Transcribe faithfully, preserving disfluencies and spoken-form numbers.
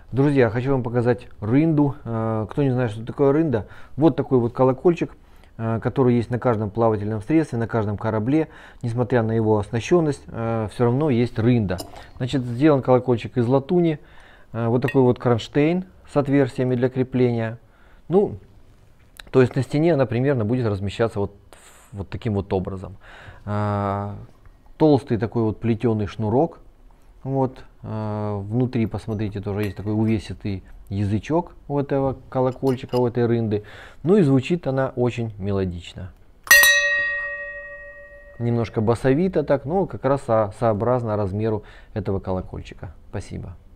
Друзья, хочу вам показать рынду. Кто не знает, что такое рында, вот такой вот колокольчик, который есть на каждом плавательном средстве, на каждом корабле. Несмотря на его оснащенность, все равно есть рында. Значит, сделан колокольчик из латуни. Вот такой вот кронштейн с отверстиями для крепления. Ну, то есть на стене она примерно будет размещаться вот, вот таким вот образом. Толстый такой вот плетеный шнурок. Вот, э, внутри, посмотрите, тоже есть такой увесистый язычок у этого колокольчика, у этой рынды. Ну и звучит она очень мелодично. Немножко басовито так, но как раз со, сообразно размеру этого колокольчика. Спасибо.